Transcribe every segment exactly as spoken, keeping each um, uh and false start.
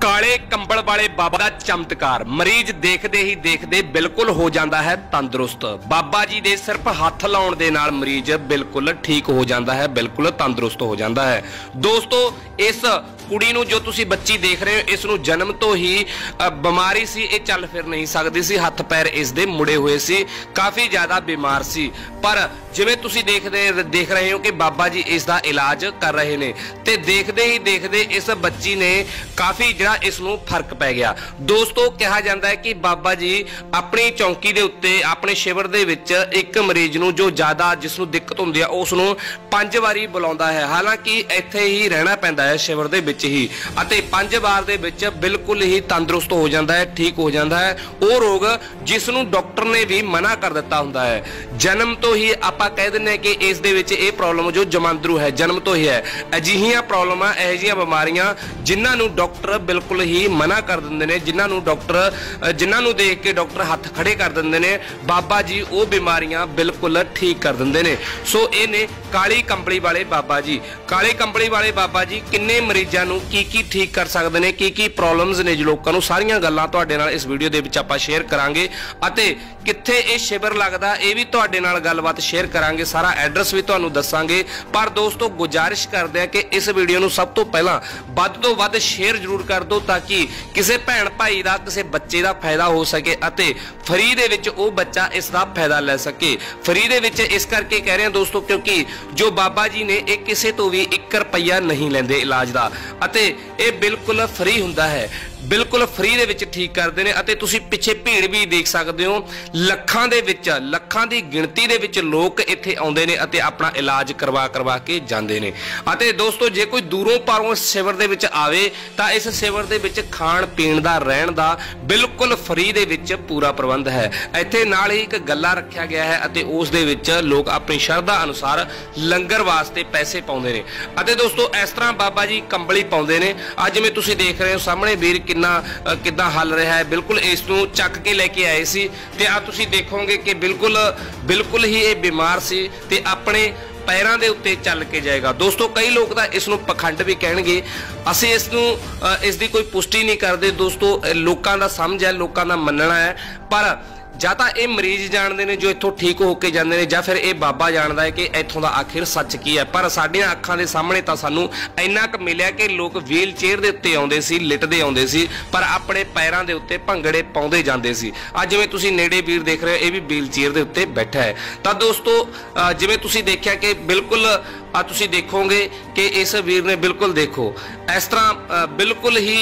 काले कंबल वाले बाबा का चमत्कार मरीज देखते ही देखते बिल्कुल हो जाता है तंदुरुस्त। बाबा जी दे सिर्फ हाथ लाउण दे नाल मरीज बिल्कुल ठीक हो जाता है, बिल्कुल तंदुरुस्त हो जाता है। दोस्तों इस कुड़ी नूं जो तुसी बच्ची देख रहे हो, इस नूं जन्म तो ही बीमारी सी, ये चल फिर नहीं सकती सी, हथ पैर इसदे मुड़े हुए सी, काफ़ी ज़्यादा बीमार सी। पर जिवें तुसी देखदे देख रहे हो कि बाबा जी इसका इलाज कर रहे ने, ते देखते ही देखते इस बच्ची ने काफ़ी जिहड़ा इस नूं फर्क पै गया। दोस्तों कहा जाता है कि बाबा जी अपनी चौंकी दे उत्ते अपने शिविर दे विच एक मरीज नूं जो ज़्यादा जिसनूं दिक्कत हुंदी है उस नूं पंज वारी बुलाउंदा है। हालांकि इत्थे ही रहना पैंदा है शिविर दे विच ही, अते पंज वार दे विच बिल्कुल ही तंदुरुस्त हो जाता है, ठीक हो जाता है वो रोग जिसनूं डॉक्टर ने भी मना कर दिता हुंदा है। जन्म तो ही आपां कह दिंदे कि इस दे विच ये प्रॉब्लम जो जमांदरू है जन्म तो ही है। अजिहियां प्रॉब्लमां ਇਹੋ ਜਿਹੀਆਂ ਬਿਮਾਰੀਆਂ जिन्हां नूं डॉक्टर बिल्कुल ही मना कर दिंदे ने, जिन्हां नूं डॉक्टर जिन्हां नूं देख के डॉक्टर हथ खड़े कर दिंदे ने, बाबा जी वो बीमारियां बिल्कुल ठीक कर दिंदे ने। सो ये ने काली कंबली वाले बाबा जी। काले कंबली वाले बाबा जी किन्ने मरीजां नूं की की ठीक कर सकदे ने, की की प्रॉब्लम्स ने जो लोकां नूं, सारियां गल्लां तुहाडे नाल इस वीडियो दे विच आपां शेयर करांगे। अते कित्थे ये शिविर लगदा ये भी तुहाडे नाल गलबात शेयर करांगे, सारा एड्रैस भी तुहानूं दस्सांगे। पर दोस्तों गुजारिश करदे आ कि इस वीडियो नूं सब तो पहलां ਵੱਧ ਤੋਂ ਵੱਧ शेयर जरूर कर दो ताकि किसी भैन भाई का किसी बच्चे का फायदा हो सके अते फ्री दे विच वो बच्चा इसका फायदा ले सके। फ्री दे विच इस करके कह रहे हैं दोस्तों क्योंकि जो बाबा जी ने एक किसी तो भी एक रुपया नहीं लेंदे इलाज का, अते ये बिल्कुल फ्री हुंदा है, बिल्कुल फ्री दे विच ठीक करते हैं। अते तुसी पिछे भीड़ भी देख सकते हो, लखां दे विच लखां दी गिणती दे विच लोग इत्थे आउंदे ने अते अपना इलाज करवा करवा के जांदे ने। अते दोस्तों जे कोई दूरों पारों शिविर दे विच आवे तां इस शिविर दे विच खाण पीण दा रहण दा बिल्कुल फ्री दे विच पूरा प्रबंध है। इत्थे नाल ही एक गल्ला रखिया गया है अते उस दे विच लोग अपनी शरधा अनुसार लंगर वास्ते पैसे पाउंदे ने। अते दोस्तों इस तरह बाबा जी कंबली पाउंदे ने। अज जिवें तुसीं देख रहे हो सामने वीर किन्ना किद्दां हल रहा है, बिल्कुल इस नूं चक के लेके आए सी ते आ तुसीं देखोगे कि बिल्कुल बिल्कुल ही ये बीमार सी ते अपने पैरों के उत्ते चल के जाएगा। दोस्तों कई लोग तो इसनों पखंड भी कहेंगे, असीं इसनों इसकी कोई पुष्टि नहीं करते। दोस्तों लोगों का समझ है, लोगों का मनना है, पर ਜਾਂ ਤਾਂ ਇਹ ਮਰੀਜ਼ ਜਾਣਦੇ ਨੇ ਜੋ ਇੱਥੋਂ ਠੀਕ ਹੋ ਕੇ ਜਾਂਦੇ ਨੇ, ਜਾਂ ਫਿਰ ਇਹ ਬਾਬਾ ਜਾਣਦਾ ਹੈ ਕਿ ਇੱਥੋਂ ਦਾ ਆਖਿਰ ਸੱਚ ਕੀ ਹੈ। ਪਰ ਸਾਡੀਆਂ ਅੱਖਾਂ ਦੇ ਸਾਹਮਣੇ ਤਾਂ ਸਾਨੂੰ ਇੰਨਾ ਕੁ ਮਿਲਿਆ ਕਿ ਲੋਕ ਵੀਲ ਚੇਅਰ ਦੇ ਉੱਤੇ ਆਉਂਦੇ ਸੀ, ਲਿਟਦੇ ਆਉਂਦੇ ਸੀ, ਪਰ ਆਪਣੇ ਪੈਰਾਂ ਦੇ ਉੱਤੇ ਭੰਗੜੇ ਪਾਉਂਦੇ ਜਾਂਦੇ ਸੀ। ਅੱਜ ਜਿਵੇਂ ਤੁਸੀਂ ਨੇੜੇ ਵੀਰ ਦੇਖ ਰਹੇ ਹੋ ਇਹ ਵੀ ਵੀਲ ਚੇਅਰ ਦੇ ਉੱਤੇ ਬੈਠਾ ਹੈ। ਤਾਂ ਦੋਸਤੋ ਜਿਵੇਂ ਤੁਸੀਂ ਦੇਖਿਆ ਕਿ ਬਿਲकुल आ तुसी देखोगे कि इस वीर ने बिल्कुल देखो इस तरह बिल्कुल ही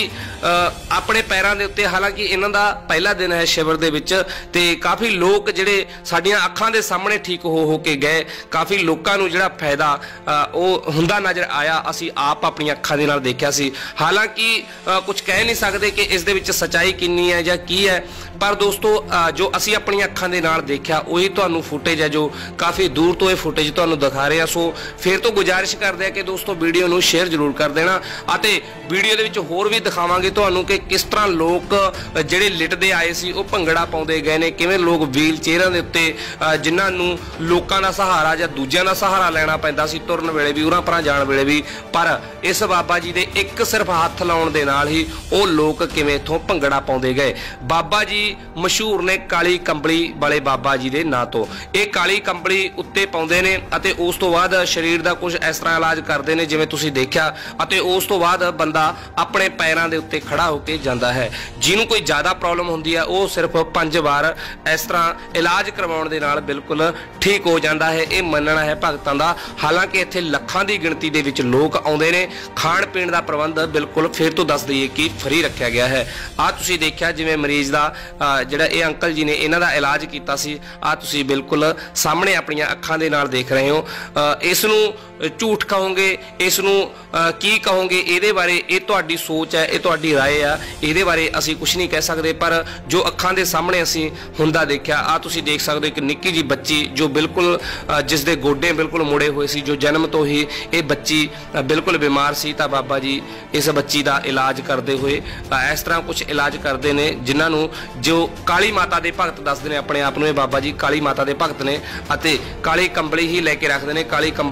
अपने पैरों के उत्ते, हालांकि इन्हां दा पहला दिन है शिविर दे विच ते काफ़ी लोग जिहड़े साडियां अखां दे सामने ठीक हो हो के गए, काफ़ी लोकां नूं जिहड़ा फायदा वो हुंदा नज़र आया, असीं आप अपनी अखां दे नाल देखिया सी। हालांकि कुछ कह नहीं सकते कि इस दे विच सच्चाई किन्नी है जां की है, पर दोस्तों जो असीं अपनी अखां दे नाल देखिया उही तुहानूं फुटेज है जो काफ़ी दूर तो ये फुटेज तुहानूं दिखा रहे हैं। सो फिर तो गुजारिश करते हैं कि दोस्तों वीडियो नूं शेयर जरूर कर देना अते वीडियो दे विच होर भी दिखावांगे तुहानूं कि किस तरह लोग जिहड़े लिटदे आए सी वो भंगड़ा पाउंदे गए ने, किवें लोग व्हील चेयरां दे उत्ते जिन्हां नूं लोकां दा सहारा जां दूजिआं दा सहारा लैना पैंदा सी तुरन वेले भी, उरां परां जाण वेले भी, पर इस बाबा जी दे एक सिर्फ हत्थ लाउण दे नाल ही वो लोग किवें इत्थों भंगड़ा पाउंदे गए। बाबा जी मशहूर ने काली कंबली वाले बाबा जी दे नां तो। ये काली कंबली उत्ते पाउंदे ने अते उस तो बाद शरीर दा कुछ इस तरह इलाज करते हैं जिवें तुसीं देखिया, अते उस तो बाद बंदा अपने पैरों के उत्ते खड़ा होकर जाता है। जिन्होंने कोई ज़्यादा प्रॉब्लम होंदी है वो सिर्फ पंज बार इस तरह इलाज करवाउण दे नाल बिल्कुल ठीक हो जाता है, ये मनना है भगतां दा। हालांकि इत्थे लखां की गिणती दे विच लोग आउंदे ने, खाण पीण दा प्रबंध बिल्कुल फिर तो दस दईए कि फ्री रखा गया है। आ तुसीं देखिया जिवें मरीज का जिहड़ा ये अंकल जी ने इन्हां दा इलाज कीता सी, आ तुसीं बिल्कुल सामने अपनियां अखां दे नाल देख रहे हो। इस नूं झूठ कहोगे, इसनूं की कहोगे, ये बारे ये तुहाडी सोच है, ये तुहाडी राय है, ये बारे असीं कुछ नहीं कह सकते, पर जो अखां दे सामने असीं हुंदा देखिया। आ तुसीं देख सकते हो कि निक्की जी बच्ची जो बिल्कुल जिस दे गोडे बिल्कुल मुड़े हुए सी, जो जन्म तो ही ये बच्ची बिल्कुल बीमार सी, तां बाबा जी इस बच्ची का इलाज करते हुए इस तरह कुछ इलाज करते हैं जिन्होंने जो काली माता के भगत दसते हैं अपने आप में, बाबा जी काली माता के भगत ने अते काली कंबली ही लैके रखते हैं। काली कंबली के नाते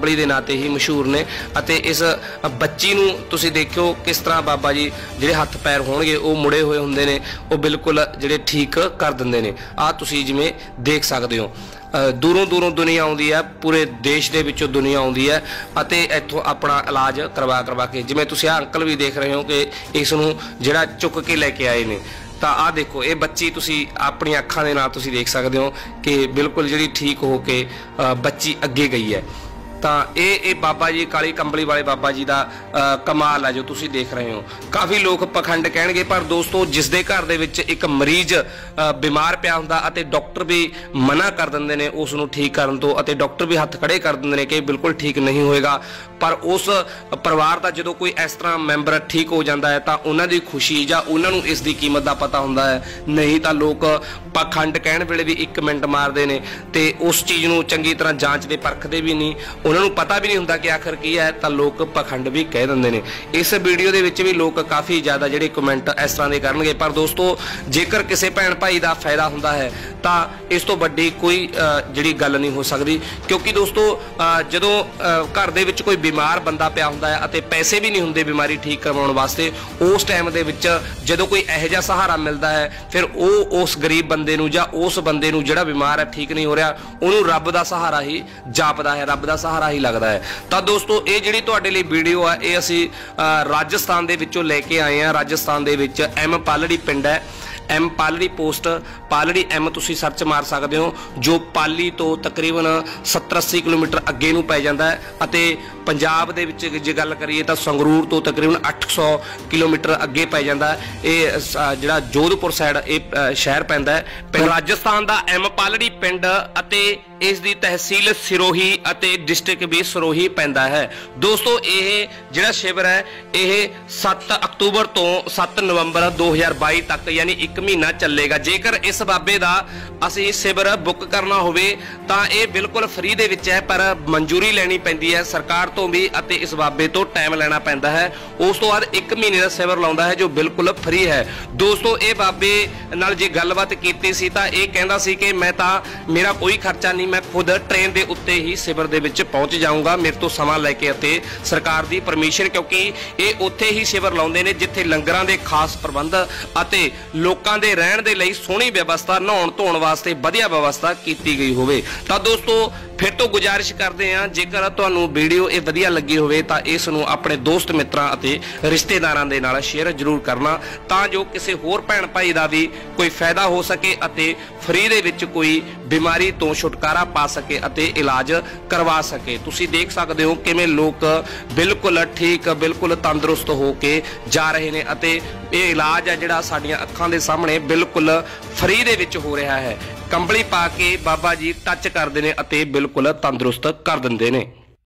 उत्ते ही मशहूर ने। अते इस बच्ची नूं तुसीं देखियो किस तरह बाबा जी जिहड़े हत्थ पैर होणगे वो मुड़े हुए हुंदे ने, वो बिल्कुल जिहड़े ठीक कर दिंदे ने। आ तुसीं जिवें देख सकदे हो दूरों दूरों दुनिया आउंदी है, पूरे देश दे विचों दुनिया आउंदी है अते इत्थों अपना इलाज करवा करवा के, जिवें तुसीं आ अंकल भी देख रहे हो कि इस नूं जिहड़ा चुक के लैके आए ने। तो आ देखो ये बच्ची तुसी अपनी अखां दे नाल तुसी देख सकते हो कि बिल्कुल जी ठीक हो के बच्ची अगे गई है। तो ये बाबा जी काली कंबली वाले बाबा जी का कमाल है जो तुसी देख रहे हो। काफ़ी लोग पखंड कहणगे, पर दोस्तों जिस दे घर दे विच एक मरीज बीमार पिया हुंदा अते डॉक्टर भी मना कर दिंदे ने उस नूं ठीक करन तो, अते डॉक्टर भी हत्थ खड़े कर दिंदे ने कि बिल्कुल ठीक नहीं होएगा, पर उस परिवार का जो कोई इस तरह मैंबर ठीक हो जाता है तो उन्होंने खुशी या उन्होंने इसकी कीमत का पता होंदा है। नहीं तो लोग पखंड कहण वेले भी एक मिनट मारते हैं तो उस चीज़ को चंगी तरह जांचते परखते भी नहीं, उन्होंने पता भी नहीं होंदा कि आखिर की है, तो लोग पखंड भी कह देंगे ने। इस वीडियो के विच भी लोग काफ़ी ज़्यादा जिहड़े कमेंट इस तरह के करनगे, पर दोस्तों जेकर किसी भैन भाई का फायदा होंदा है तो इस तो वड्डी कोई जिहड़ी गल नहीं हो सकती। क्योंकि दोस्तों जदों घर दे विच कोई बीमार बंदा पिया हुंदा है अते पैसे भी नहीं होंदे बीमारी ठीक करवाउण वास्ते, उस टाइम दे विच जदों कोई इहो जिहा सहारा मिलदा है फिर वो उस गरीब बंदे नूं जां उस बंदे नूं जिहड़ा बीमार है ठीक नहीं हो रहा उहनूं रब दा सहारा ही जापदा है, रब दा सहारा ही लगदा है। तो दोस्तों ये जिहड़ी तुहाडे लई वीडियो है ये असीं राजस्थान दे विचों लैके आए हैं। राजस्थान दे विच एम पालड़ी पिंड है, M Paldi post Paldi M तुसी सर्च मार सकते हो, जो पाली तो तकरीबन सत्तर अस्सी किलोमीटर अगे नूं पै जांदा है। अते पंजाब दे विच जे गल करिए तो संगरूर तो तकरीबन अठ सौ किलोमीटर अगे पै जांदा है। ये जिहड़ा जोधपुर साइड ये शहर पैंदा है। राजस्थान दा एम पालड़ी पिंड अते इस दी तहसील सिरोही अते डिस्ट्रिक्ट भी सिरोही पैंदा है। दोस्तों ये जिहड़ा शिविर है ये सत्त अक्तूबर तो सत्त नवंबर दो हज़ार बाई तक यानी एक महीना चलेगा। जेकर इस बाबे का असीं शिविर बुक करना होवे तां ये बिल्कुल फ्री दे विच है, पर मंजूरी लैनी पैंदी है सरकार तो भी अते इस बाबे तो टाइम लेना पैंदा है। उस तो बाद एक महीने का शिविर लाउंदा है जो बिल्कुल फ्री है। दोस्तों ये बाबे नाल जे गलबात कीती सी तां ये कहंदा सी कि मैं तां मेरा कोई खर्चा नहीं, मैं खुद ट्रेन के उत्ते ही शिविर दे विच पहुंच जाऊंगा, मेरे तो समा लैके अते सरकार की परमिशन, क्योंकि ये उत्थे ही शिविर लाउंदे ने जिथे लंगरां दे खास प्रबंध अते लोकां दे रहण दे लई सोहणी व्यवस्था नहाउण धोण वास्ते वधिया व्यवस्था कीती गई होवे। तां दोस्तों फिर तो गुजारिश करते हैं जेकर तुहानूं वीडियो ये वधिया लगी होवे तां इस नूं अपने दोस्त मित्रां अते रिश्तेदारां दे नाल शेयर जरूर करना तां जो किसी होर भैन भाई दा भी कोई फायदा हो सके अते फ्री दे विच कोई बीमारी तो छुटकारा पा सके अते इलाज करवा सके। तुसीं देख सकते हो किवें लोग बिल्कुल ठीक बिल्कुल तंदुरुस्त हो के जा रहे ने अते ये इलाज है जिहड़ा साडीआं अखां दे सामने बिल्कुल फ्री दे विच हो रहा है। कंबली पा के बाबा जी टच करते हैं अते बिल्कुल तंदुरुस्त कर दिंदे ने।